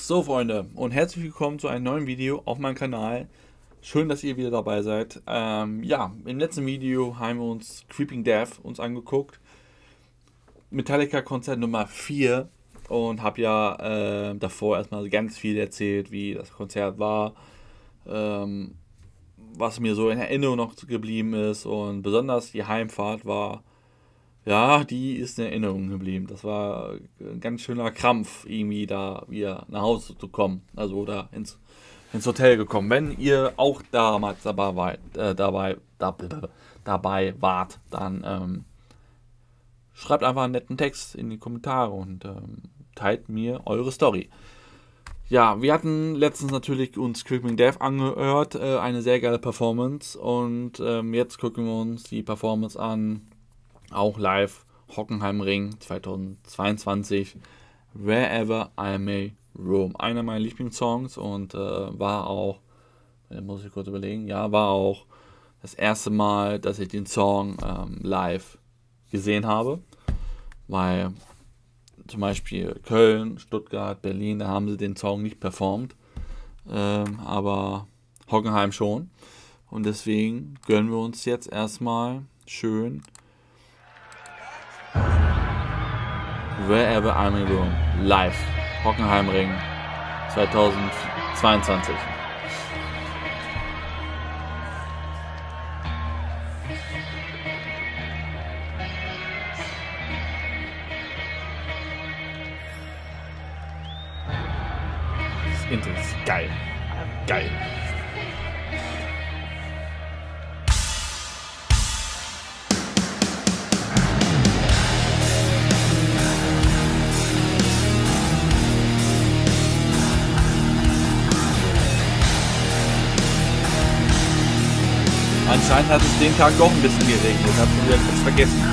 So Freunde und herzlich willkommen zu einem neuen Video auf meinem Kanal. Schön, dass ihr wieder dabei seid. Ja, im letzten Video haben wir uns Creeping Death angeguckt. Metallica Konzert Nummer 4 und habe ja davor erstmal ganz viel erzählt, wie das Konzert war, was mir so in Erinnerung noch geblieben ist, und besonders die Heimfahrt war, ja, die ist in Erinnerung geblieben. Das war ein ganz schöner Krampf, irgendwie da wieder nach Hause zu kommen. Also oder ins Hotel gekommen. Wenn ihr auch damals dabei wart, dann schreibt einfach einen netten Text in die Kommentare und teilt mir eure Story. Ja, wir hatten letztens natürlich uns Creeping Death angehört. Eine sehr geile Performance. Und jetzt gucken wir uns die Performance an. Auch live, Hockenheimring 2022, Wherever I May Roam. Einer meiner Lieblingssongs und war auch, muss ich kurz überlegen, ja, war auch das erste Mal, dass ich den Song live gesehen habe, weil zum Beispiel Köln, Stuttgart, Berlin, da haben sie den Song nicht performt, aber Hockenheim schon, und deswegen gönnen wir uns jetzt erstmal schön Wherever I May Roam, live, Hockenheimring 2022. Das Intro ist geil. Geil. Anscheinend hat es den Tag doch ein bisschen geregnet, hab schon wieder kurz vergessen.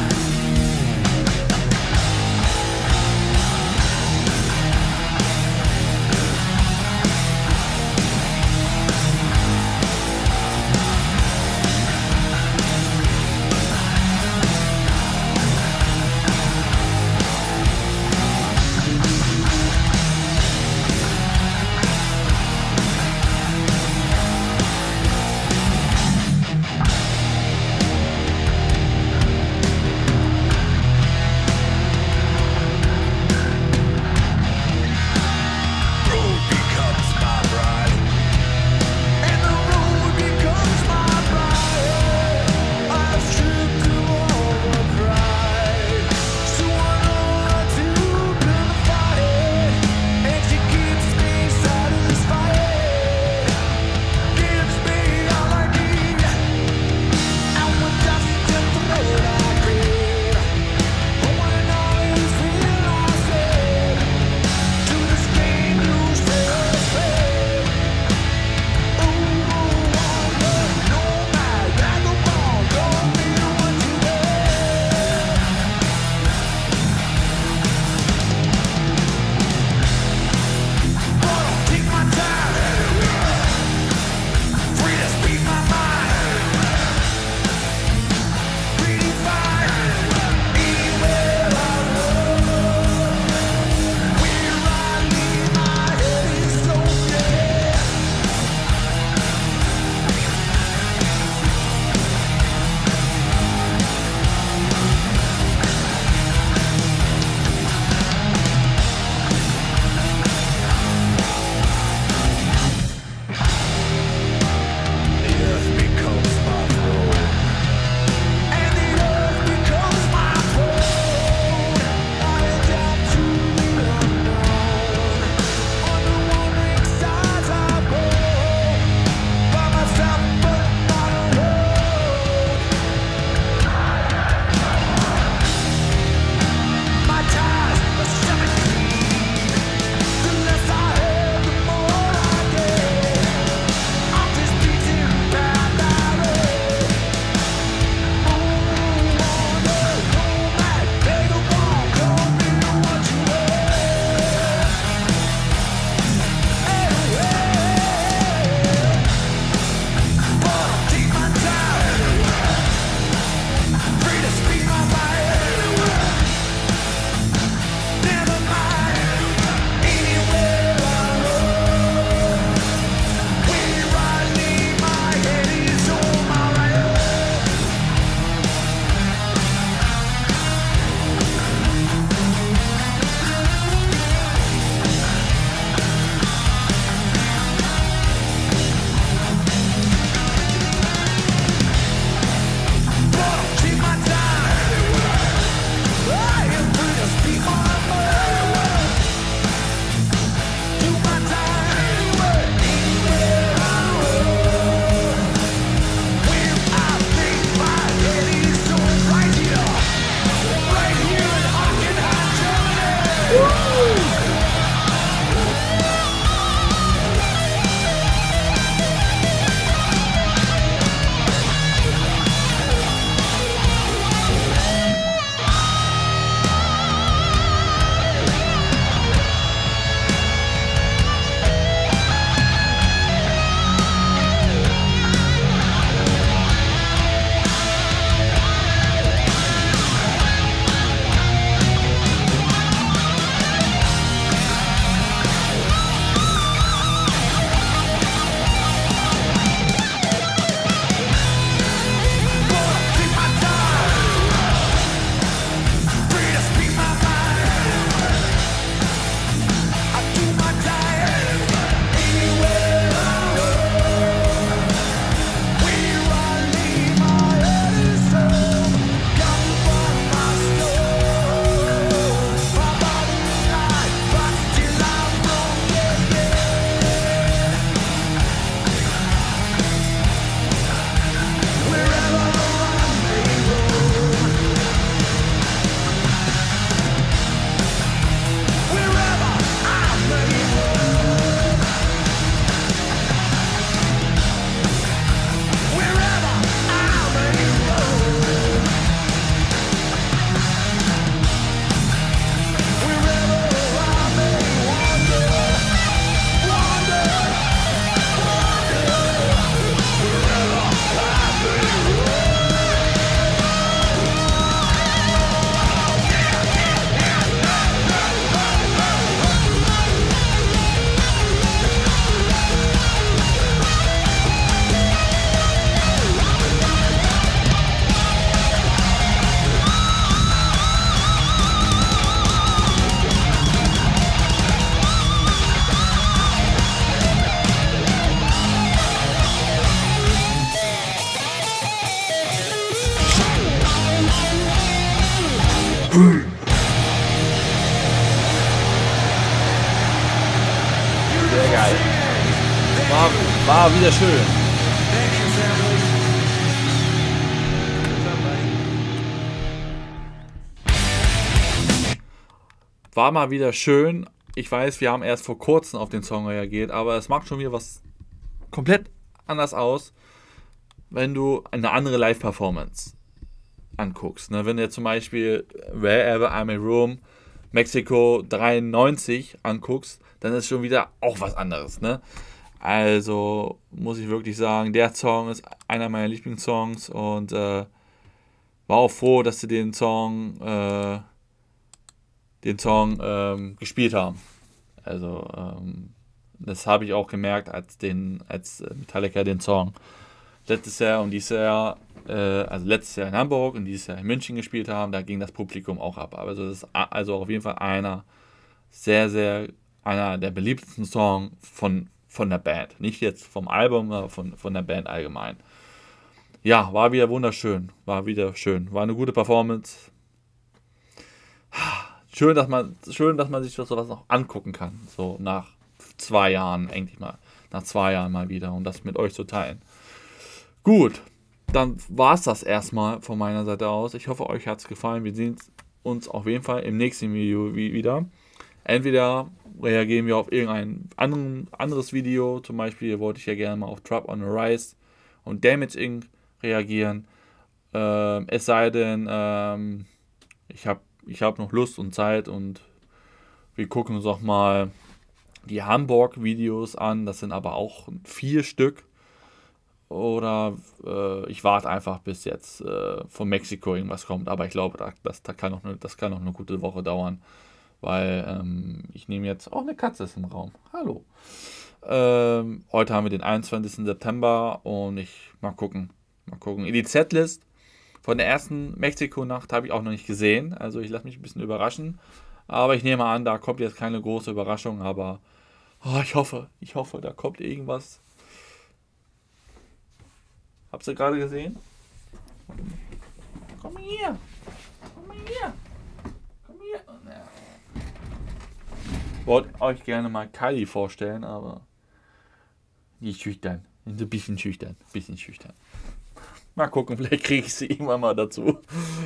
geil. War wieder schön. War mal wieder schön. Ich weiß, wir haben erst vor kurzem auf den Song reagiert, aber es macht schon wieder was komplett anders aus, wenn du eine andere Live-Performance anguckst. Ne? Wenn du jetzt zum Beispiel Wherever I'm in Rome, Mexiko 93 anguckst, dann ist schon wieder auch was anderes. Ne? Also muss ich wirklich sagen, der Song ist einer meiner Lieblingssongs und war auch froh, dass sie den Song gespielt haben. Also das habe ich auch gemerkt, als Metallica den Song letztes Jahr und dieses Jahr, also letztes Jahr in Hamburg und dieses Jahr in München gespielt haben, da ging das Publikum auch ab. Also das ist also auf jeden Fall einer der beliebtesten Songs von der Band. Nicht jetzt vom Album, aber von der Band allgemein. Ja, war wieder wunderschön. War eine gute Performance. Schön, dass man sich sowas noch angucken kann. So nach 2 Jahren, endlich mal. Nach 2 Jahren mal wieder, um das mit euch zu teilen. Gut, dann war es das erstmal von meiner Seite aus. Ich hoffe, euch hat es gefallen. Wir sehen uns auf jeden Fall im nächsten Video wieder. Entweder reagieren wir auf irgendein anderes Video. Zum Beispiel wollte ich ja gerne mal auf Trap on the Rise und Damage Inc. reagieren. Es sei denn, ich hab noch Lust und Zeit und wir gucken uns auch mal die Hamburg-Videos an. Das sind aber auch 4 Stück. Oder ich warte einfach, bis jetzt von Mexiko irgendwas kommt. Aber ich glaube, das kann noch eine gute Woche dauern. Weil ich nehme jetzt... Oh, eine Katze ist im Raum. Hallo. Heute haben wir den 21. September und mal gucken. Die Setlist von der ersten Mexiko-Nacht habe ich auch noch nicht gesehen. Also ich lasse mich ein bisschen überraschen. Aber ich nehme an, da kommt jetzt keine große Überraschung. Aber ich hoffe, da kommt irgendwas. Habt ihr gerade gesehen? Komm hier. Ich wollte euch gerne mal Kylie vorstellen, aber die ist schüchtern. Ein bisschen schüchtern. Mal gucken, vielleicht kriege ich sie irgendwann mal dazu.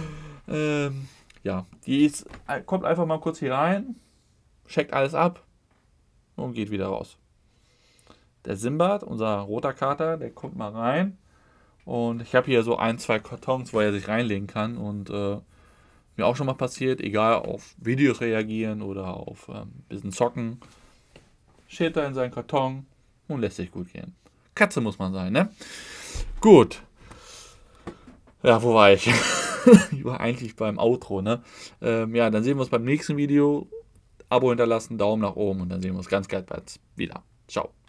Ja, kommt einfach mal kurz hier rein, checkt alles ab und geht wieder raus. Der Simbad, unser roter Kater, der kommt mal rein. Und ich habe hier so 1-2 Kartons, wo er sich reinlegen kann. Und mir auch schon mal passiert, egal auf Videos reagieren oder auf ein bisschen zocken, steht da in seinen Karton und lässt sich gut gehen. Katze muss man sein, ne? Gut. Ja, wo war ich? Ich war eigentlich beim Outro, ne? Ja, dann sehen wir uns beim nächsten Video. Abo hinterlassen, Daumen nach oben und dann sehen wir uns ganz bald wieder. Ciao.